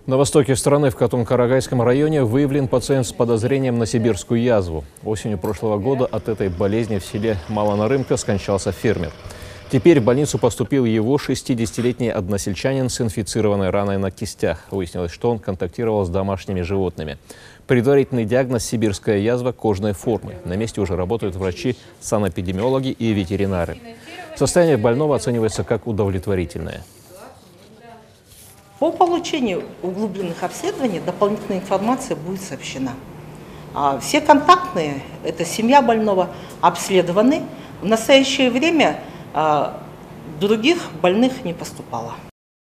На востоке страны, в Катун-Карагайском районе, выявлен пациент с подозрением на сибирскую язву. Осенью прошлого года от этой болезни в селе Малонарымка скончался фермер. Теперь в больницу поступил его 60-летний односельчанин с инфицированной раной на кистях. Выяснилось, что он контактировал с домашними животными. Предварительный диагноз – сибирская язва кожной формы. На месте уже работают врачи, санэпидемиологи и ветеринары. Состояние больного оценивается как удовлетворительное. По получению углубленных обследований дополнительная информация будет сообщена. Все контактные, это семья больного, обследованы. В настоящее время других больных не поступало.